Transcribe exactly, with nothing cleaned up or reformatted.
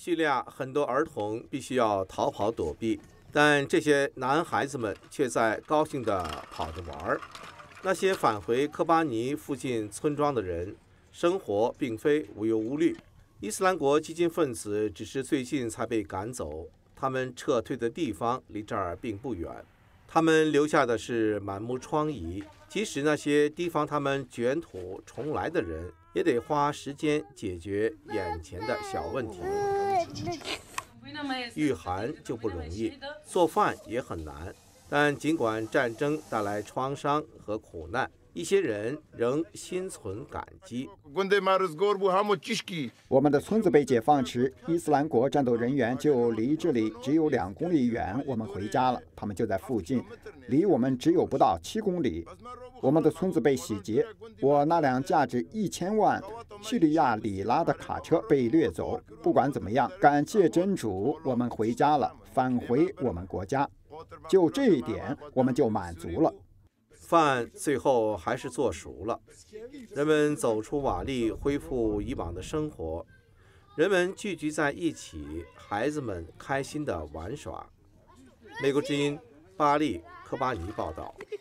叙利亚很多儿童必须要逃跑躲避，但这些男孩子们却在高兴地跑着玩儿。那些返回科巴尼附近村庄的人，生活并非无忧无虑。伊斯兰国激进分子只是最近才被赶走，他们撤退的地方离这儿并不远。他们留下的是满目疮痍，即使那些提防他们卷土重来的人，也得花时间解决眼前的小问题。御寒就不容易，做饭也很难。但尽管战争带来创伤和苦难，一些人仍心存感激。 我们的村子被解放时，伊斯兰国战斗人员就离这里只有两公里远，我们回家了。他们就在附近，离我们只有不到七公里。我们的村子被洗劫，我那辆价值一千万叙利亚里拉的卡车被掠走。不管怎么样，感谢真主，我们回家了，返回我们国家。就这一点，我们就满足了。 饭最后还是做熟了，人们走出瓦砾，恢复以往的生活。人们聚集在一起，孩子们开心地玩耍。美国之音巴利科巴尼报道。